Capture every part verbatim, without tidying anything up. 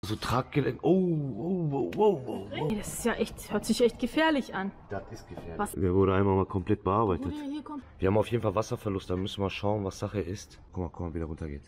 So Traggelenk. Oh, oh, oh, oh, oh, oh. Das ist ja echt, hört sich echt gefährlich an. Das ist gefährlich. Was? Der wurde einmal mal komplett bearbeitet. Hier, hier kommt. Wir haben auf jeden Fall Wasserverlust, da müssen wir schauen, was Sache ist. Guck mal, guck mal, wie der runtergeht.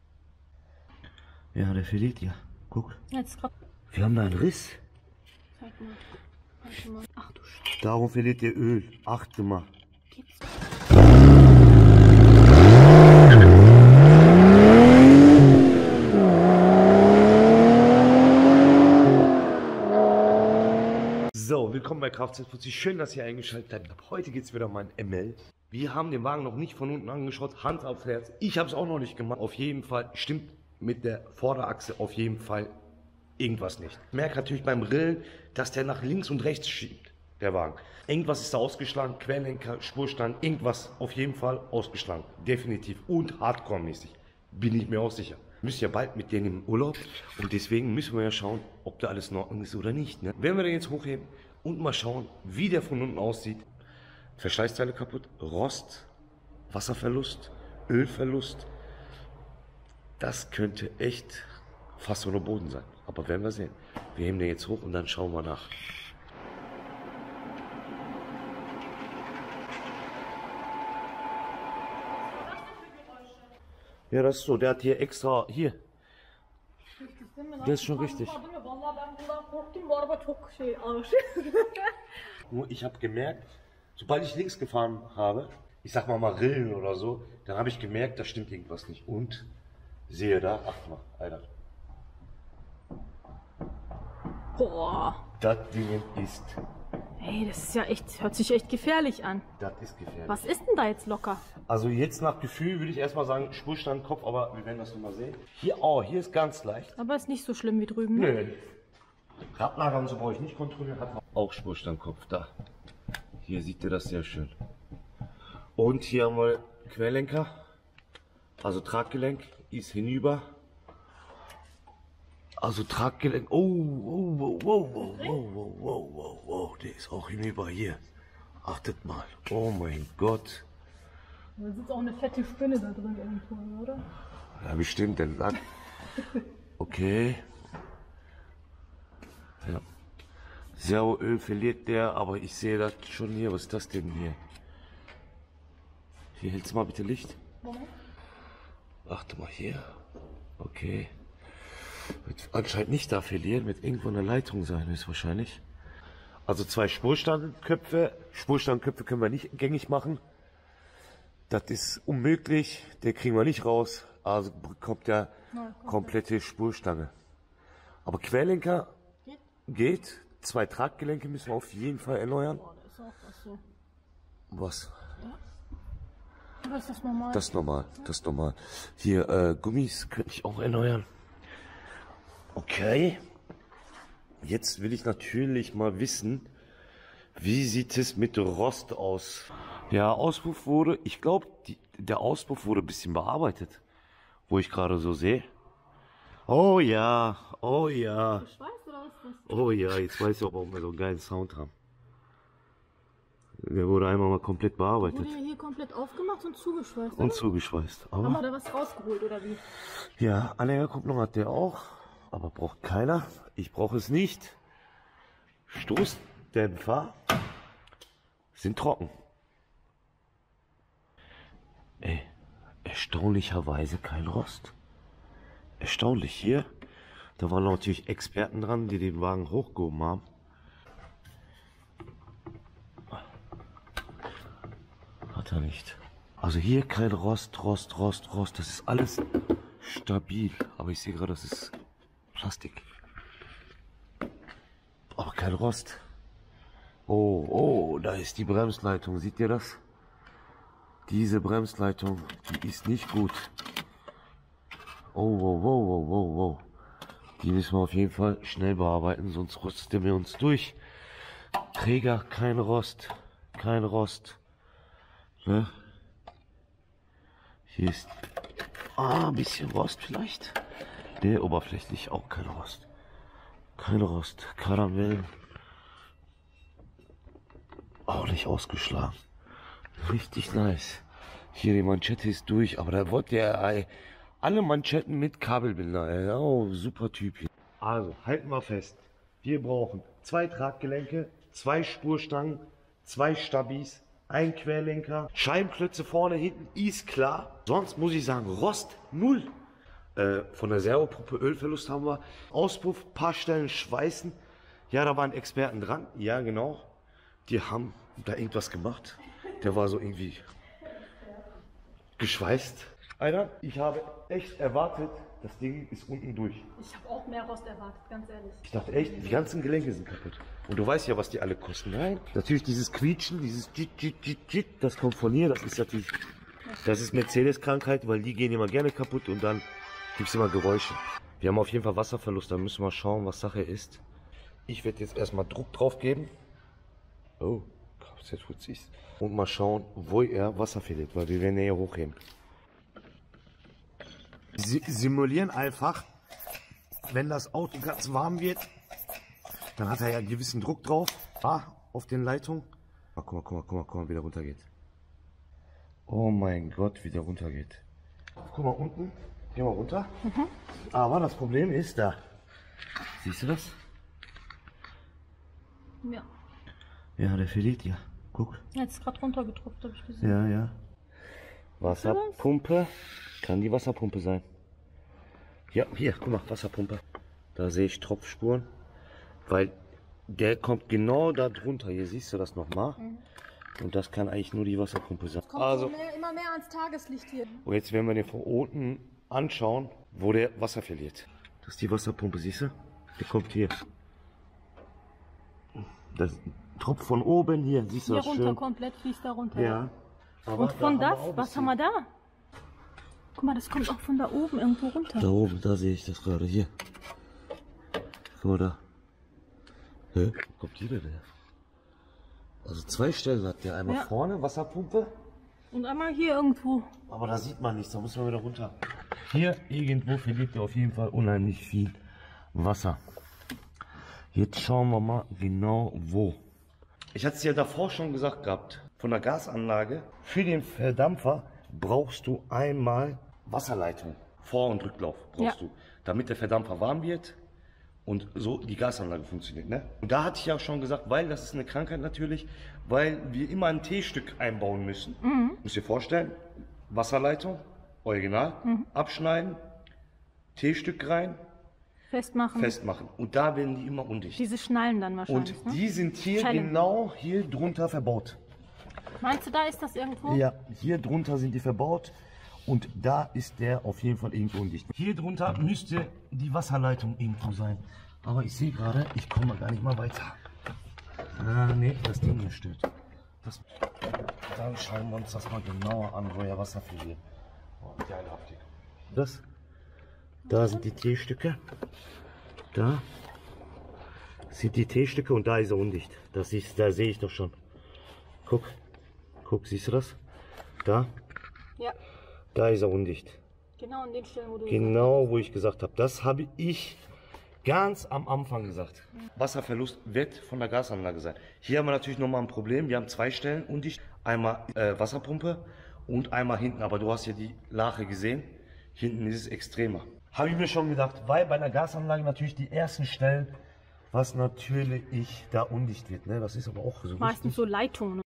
Ja, der verliert ja. Guck. Jetzt grad. Wir haben da einen Riss. Zeig mal. Zeig mal. Ach du Scheiße. Darum verliert der Öl. Achte mal. Gibt's. So, willkommen bei Kfz-Putzi. Schön, dass ihr eingeschaltet habt. Heute geht es wieder um ein M L. Wir haben den Wagen noch nicht von unten angeschaut. Hand aufs Herz. Ich habe es auch noch nicht gemacht. Auf jeden Fall stimmt mit der Vorderachse auf jeden Fall irgendwas nicht. Ich merke natürlich beim Rillen, dass der nach links und rechts schiebt, der Wagen. Irgendwas ist da ausgeschlagen. Querlenker, Spurstand, irgendwas auf jeden Fall ausgeschlagen. Definitiv. Und Hardcore-mäßig. Bin ich mir auch sicher. Wir müssen ja bald mit denen im Urlaub und deswegen müssen wir ja schauen, ob da alles in Ordnung ist oder nicht. Ne? Werden wir den jetzt hochheben und mal schauen, wie der von unten aussieht. Verschleißteile kaputt, Rost, Wasserverlust, Ölverlust. Das könnte echt fast ohne Boden sein. Aber werden wir sehen. Wir heben den jetzt hoch und dann schauen wir nach. Ja, das ist so. Der hat hier extra, hier. Der ist schon richtig. Nur ich habe gemerkt, sobald ich links gefahren habe, ich sag mal mal Rillen oder so, dann habe ich gemerkt, da stimmt irgendwas nicht. Und sehe da, acht mal, Alter. Boah. Das Ding ist. Ey, das ist ja echt, hört sich echt gefährlich an. Das ist gefährlich. Was ist denn da jetzt locker? Also jetzt nach Gefühl würde ich erstmal sagen, Spurstand, Kopf, aber wir werden das nochmal sehen. Hier, oh, hier ist ganz leicht. Aber ist nicht so schlimm wie drüben, ne? Nö. Radlager und so brauche ich nicht kontrollieren. Hat auch Spurstand, Kopf, da. Hier sieht ihr das sehr schön. Und hier haben wir Querlenker, also Traggelenk, ist hinüber. Also Traggelenk, oh, oh, oh, oh, oh, oh, oh, oh, oh, oh, der ist auch hinüber hier. Achtet mal, oh mein Gott. Da sitzt auch eine fette Spinne da drin irgendwo, oder? Ja, bestimmt, denn Lack. Okay. Ja. Servoöl verliert der, aber ich sehe das schon hier. Was ist das denn hier? Hier hältst du mal bitte Licht. Warum? Achte mal hier. Okay. Wird anscheinend nicht da verlieren, wird irgendwo eine Leitung sein, ist wahrscheinlich. Also zwei Spurstandköpfe. Spurstandköpfe können wir nicht gängig machen. Das ist unmöglich, der kriegen wir nicht raus. Also bekommt der komplette Spurstange. Aber Querlenker geht. geht. Zwei Traggelenke müssen wir auf jeden Fall erneuern. Boah, da ist auch was so. Was? Ja. Aber ist das normal? Das ist normal, das ist normal. Hier, äh, Gummis könnte ich auch erneuern. Okay. Jetzt will ich natürlich mal wissen, wie sieht es mit Rost aus? Der Auspuff wurde, ich glaube, der Auspuff wurde ein bisschen bearbeitet, wo ich gerade so sehe. Oh ja, oh ja. Geschweißt oder was ist das? Oh ja, jetzt weiß ich auch, warum wir so einen geilen Sound haben. Der wurde einmal mal komplett bearbeitet. Wurde hier komplett aufgemacht und zugeschweißt, Und oder? zugeschweißt. Aber Haben wir da was rausgeholt, oder wie? ja, Anhängerkupplung hat der auch, aber braucht keiner. Ich brauche es nicht. Stoßdämpfer sind trocken. Ey, erstaunlicherweise kein Rost. Erstaunlich hier. Da waren natürlich Experten dran, die den Wagen hochgehoben haben. Hat er nicht. Also hier kein Rost, Rost, Rost, Rost. Das ist alles stabil. Aber ich sehe gerade, das ist Plastik. Aber kein Rost. Oh, oh, da ist die Bremsleitung. Seht ihr das? Diese Bremsleitung, die ist nicht gut. Oh, wow, wow, wow, wow, wow. Die müssen wir auf jeden Fall schnell bearbeiten, sonst rüsten wir uns durch. Träger, kein Rost. Kein Rost. Ne? Hier ist ah, ein bisschen Rost vielleicht. Ne, oberflächlich auch kein Rost. Kein Rost. Karamell. Auch nicht ausgeschlagen. Richtig nice. Hier die Manschette ist durch, aber da wollte er ey, alle Manschetten mit Kabelbinder. Ey. Oh, super Typ hier. Also, halten wir fest. Wir brauchen zwei Traggelenke, zwei Spurstangen, zwei Stabis, ein Querlenker, Scheibenklötze vorne, hinten, ist klar. Sonst muss ich sagen, Rost null. Äh, von der Servopumpe Ölverlust haben wir. Auspuff, paar Stellen schweißen. Ja, da waren Experten dran. Ja, genau. Die haben da irgendwas gemacht. Der war so irgendwie geschweißt. Alter, ich habe echt erwartet, das Ding ist unten durch. Ich habe auch mehr Rost erwartet, ganz ehrlich. Ich dachte echt, die ganzen Gelenke sind kaputt. Und du weißt ja, was die alle kosten. Nein, natürlich dieses Quietschen, dieses Jit, Jit, Jit, Jit, das kommt von hier. Das ist natürlich, das ist Mercedes-Krankheit, weil die gehen immer gerne kaputt und dann gibt es immer Geräusche. Wir haben auf jeden Fall Wasserverlust, da müssen wir schauen, was Sache ist. Ich werde jetzt erstmal Druck drauf geben. Oh, jetzt tut sich's. Und mal schauen, wo er Wasser verliert, weil wir werden ja hier hochheben. Sie simulieren einfach, wenn das Auto ganz warm wird, dann hat er ja einen gewissen Druck drauf, ah, auf den Leitungen. Ah, guck mal, guck mal, guck mal, guck mal, wie der runtergeht. Oh mein Gott, wie der runtergeht. Guck mal unten, geh mal runter. Mhm. Aber das Problem ist da. Siehst du das? Ja. Ja, der verliert ja. Guck. Er ist gerade runtergetropft, habe ich gesehen. Ja, ja. Wasserpumpe. Kann die Wasserpumpe sein. Ja, hier, guck mal, Wasserpumpe. Da sehe ich Tropfspuren. Weil der kommt genau da drunter. Hier siehst du das nochmal. Mhm. Und das kann eigentlich nur die Wasserpumpe sein. Kommt also mehr, immer mehr ans Tageslicht hier. Und jetzt werden wir den von unten anschauen, wo der Wasser verliert. Das ist die Wasserpumpe, siehst du? Der kommt hier. Das tropft von oben hier, siehst du hier das runter, schön? komplett fließt da runter. Ja. Aber und von da das, haben was haben wir da? Guck mal, das kommt auch von da oben irgendwo runter. Da oben, da sehe ich das gerade, hier. Guck mal da. Hä? Wo kommt die denn her? Also zwei Stellen hat der. Einmal ja. Vorne, Wasserpumpe. Und einmal hier irgendwo. Aber da sieht man nichts, da muss man wieder runter. Hier irgendwo verliert er auf jeden Fall unheimlich viel Wasser. Jetzt schauen wir mal genau wo. Ich hatte es ja davor schon gesagt gehabt, von der Gasanlage. Für den Verdampfer brauchst du einmal Wasserleitung. Vor- und Rücklauf brauchst ja. du, damit der Verdampfer warm wird und so die Gasanlage funktioniert. Ne? Und da hatte ich ja auch schon gesagt, weil das ist eine Krankheit natürlich, weil wir immer ein T-Stück einbauen müssen. Mhm. Müsst ihr vorstellen, Wasserleitung, original, mhm. abschneiden, T-Stück rein, Festmachen. Festmachen. Und da werden die immer undicht. Diese Schnallen dann wahrscheinlich. Und die ne? sind hier Schellen. Genau hier drunter verbaut. Meinst du, da ist das irgendwo? Ja, hier drunter sind die verbaut. Und da ist der auf jeden Fall irgendwo undicht. Hier drunter müsste die Wasserleitung irgendwo sein. Aber ich sehe gerade, ich komme gar nicht mal weiter. Ah, nee, das Ding hier stört. Das, dann schauen wir uns das mal genauer an, wo er Wasser verliert. Oh, geile Optik. Das. Da sind die T-Stücke. Da sind die T-Stücke und da ist er undicht. Das ist, da sehe ich doch schon. Guck, guck, siehst du das? Da? Ja. Da ist er undicht. Genau an den Stellen, wo du Genau, wo ich gesagt habe. Das habe ich ganz am Anfang gesagt. Mhm. Wasserverlust wird von der Gasanlage sein. Hier haben wir natürlich nochmal ein Problem. Wir haben zwei Stellen undicht. Einmal äh, Wasserpumpe und einmal hinten. Aber du hast ja die Lache gesehen. Hinten ist es extremer. Habe ich mir schon gedacht, weil bei einer Gasanlage natürlich die ersten Stellen, was natürlich da undicht wird. Ne? Das ist aber auch so. Meistens richtig. So Leitungen.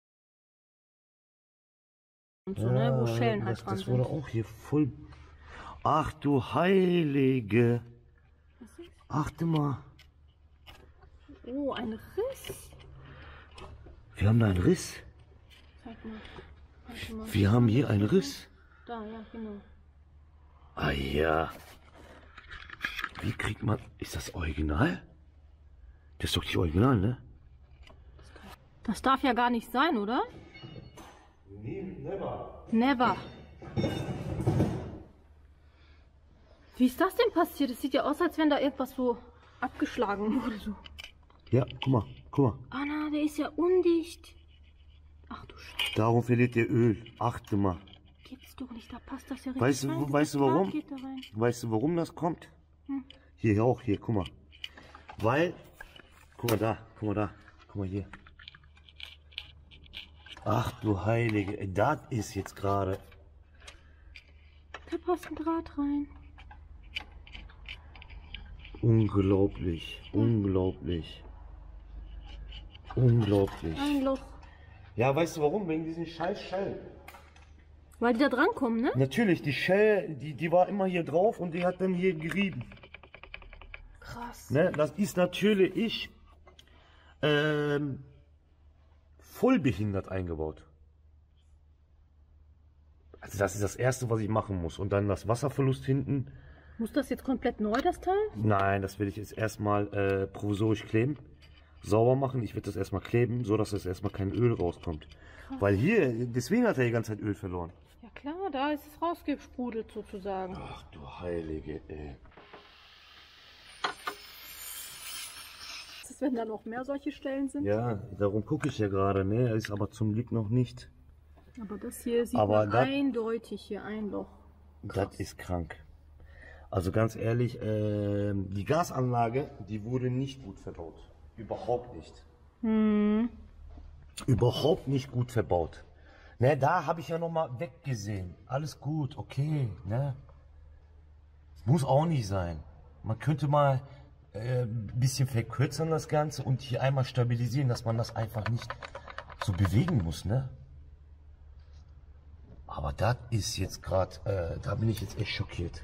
Und so, ja, ne? Wo Schellen halt das, dran das wurde sind. Auch hier voll. Ach du Heilige. Was ist? Achte mal. Oh, ein Riss. Wir haben da einen Riss. Zeig mal. Zeig mal. Wir haben hier einen Riss. Da, ja, genau. Ah ja. Wie kriegt man... Ist das original? Das ist doch nicht original, ne? Das darf ja gar nicht sein, oder? Nee, never. Never. Wie ist das denn passiert? Es sieht ja aus, als wenn da irgendwas so abgeschlagen wurde. So. Ja, guck mal, guck mal. Ah, na, der ist ja undicht. Ach du Scheiße. Darum verliert der Öl. Achte mal. Gibt's doch nicht, da passt das ja richtig weißt rein. Du, weißt du warum? Weißt du, warum das kommt? Hm. Hier auch, hier, guck mal. Weil, guck mal da, guck mal da, guck mal hier. Ach du Heilige, das ist jetzt gerade. Da passt ein Draht rein. Unglaublich, hm. unglaublich. Unglaublich. Ein Loch. Ja, weißt du warum? Wegen diesen scheiß Schellen. Weil die da drankommen, ne? Natürlich, die Schelle, die, die war immer hier drauf und die hat dann hier gerieben. Krass. Ne? Das ist natürlich ähm, voll behindert eingebaut. Also das ist das Erste, was ich machen muss. Und dann das Wasserverlust hinten. Muss das jetzt komplett neu, das Teil? Nein, das will ich jetzt erstmal äh, provisorisch kleben. Sauber machen. Ich werde das erstmal kleben, so dass es erstmal kein Öl rauskommt. Krass. Weil hier, deswegen hat er die ganze Zeit Öl verloren. Ja klar, da ist es rausgesprudelt sozusagen. Ach du Heilige, ey. Was ist, wenn da noch mehr solche Stellen sind? Ja, darum gucke ich ja gerade, ne? Ist aber zum Glück noch nicht. Aber das hier sieht aber man dat, eindeutig hier ein Loch. Krass. Das ist krank. Also ganz ehrlich, äh, die Gasanlage, die wurde nicht gut verbaut. Überhaupt nicht. Hm. Überhaupt nicht gut verbaut. Ne, da habe ich ja noch mal weggesehen. Alles gut, okay, ne? Muss auch nicht sein. Man könnte mal äh, ein bisschen verkürzen das Ganze und hier einmal stabilisieren, dass man das einfach nicht so bewegen muss, ne? Aber das ist jetzt gerade, äh, da bin ich jetzt echt schockiert.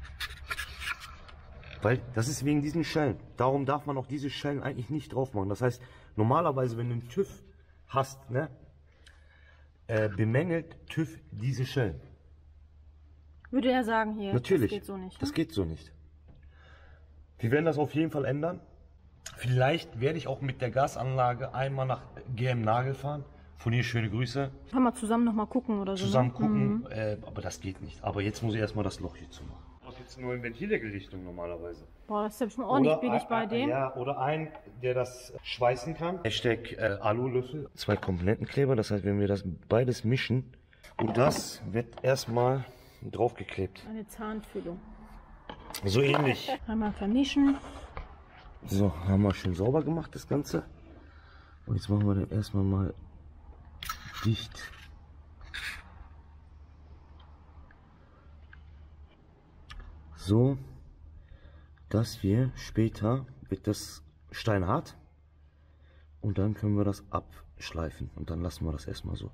Weil das ist wegen diesen Schellen. Darum darf man auch diese Schellen eigentlich nicht drauf machen. Das heißt, normalerweise, wenn du einen TÜV hast, ne, äh, bemängelt TÜV diese Schellen. Würde er sagen hier, natürlich, das geht so nicht. Ne? Das geht so nicht. Wir werden das auf jeden Fall ändern. Vielleicht werde ich auch mit der Gasanlage einmal nach G M Nagel fahren. Von hier schöne Grüße. Kann man zusammen noch mal gucken oder so. Zusammen ne? gucken, mhm. äh, aber das geht nicht. Aber jetzt muss ich erstmal das Loch hier zumachen. Du hast jetzt nur in Ventildeckelrichtung normalerweise. Boah, das ist ja schon ordentlich oder billig ein, bei dem. Ja, oder ein, der das schweißen kann. Hashtag äh, Alulöffel. Zwei Komponentenkleber, das heißt, wenn wir das beides mischen, und das wird erstmal draufgeklebt. Eine Zahnfüllung. So ähnlich. Einmal vermischen. So, haben wir schön sauber gemacht, das Ganze. Und jetzt machen wir dann erstmal mal dicht. So, dass wir später, wird das steinhart und dann können wir das abschleifen und dann lassen wir das erstmal so.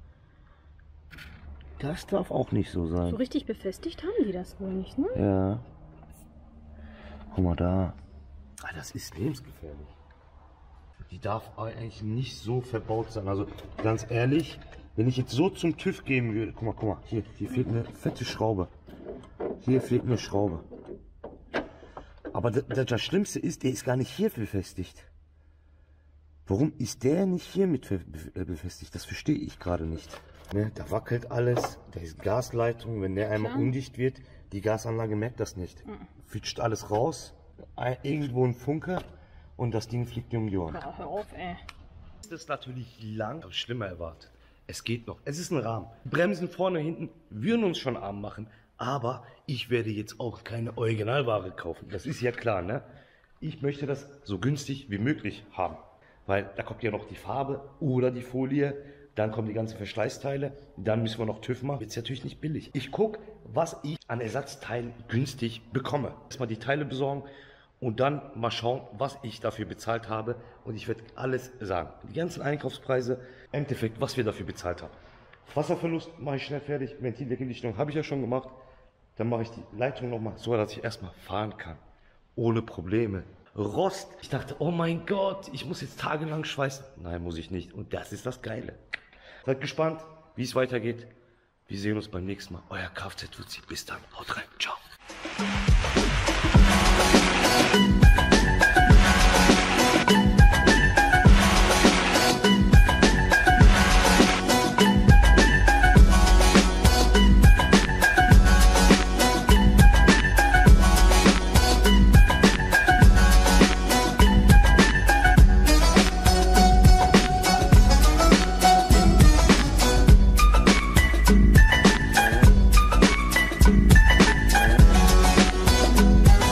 Das darf auch nicht so sein. So richtig befestigt haben die das wohl nicht, ne? Ja. Guck mal da. Ah, das ist lebensgefährlich. Die darf eigentlich nicht so verbaut sein. Also ganz ehrlich, wenn ich jetzt so zum TÜV gehen würde, guck mal, guck mal, hier, hier fehlt eine fette Schraube. Hier fehlt eine Schraube. Aber das, das Schlimmste ist, der ist gar nicht hier befestigt. Warum ist der nicht hier mit befestigt? Das verstehe ich gerade nicht. Ne, da wackelt alles, da ist Gasleitung, wenn der einmal undicht wird, die Gasanlage merkt das nicht. Mhm. Fitscht alles raus, ein, irgendwo ein Funke und das Ding fliegt dir um die Ohren. Ja, hör auf, ey. Das ist natürlich lang, aber schlimmer erwartet. Es geht noch. Es ist ein Rahmen. Bremsen vorne und hinten würden uns schon arm machen. Aber ich werde jetzt auch keine Originalware kaufen. Das ist ja klar, ne? Ich möchte das so günstig wie möglich haben. Weil da kommt ja noch die Farbe oder die Folie. Dann kommen die ganzen Verschleißteile. Dann müssen wir noch TÜV machen. Jetzt natürlich nicht billig. Ich gucke, was ich an Ersatzteilen günstig bekomme. Erstmal die Teile besorgen. Und dann mal schauen, was ich dafür bezahlt habe. Und ich werde alles sagen. Die ganzen Einkaufspreise, im Endeffekt, was wir dafür bezahlt haben. Wasserverlust mache ich schnell fertig. Ventildeckeldichtung habe ich ja schon gemacht. Dann mache ich die Leitung nochmal so, dass ich erstmal fahren kann. Ohne Probleme. Rost. Ich dachte, oh mein Gott, ich muss jetzt tagelang schweißen. Nein, muss ich nicht. Und das ist das Geile. Seid gespannt, wie es weitergeht. Wir sehen uns beim nächsten Mal. Euer Kfz-Fuzzi. Bis dann. Haut rein. Ciao.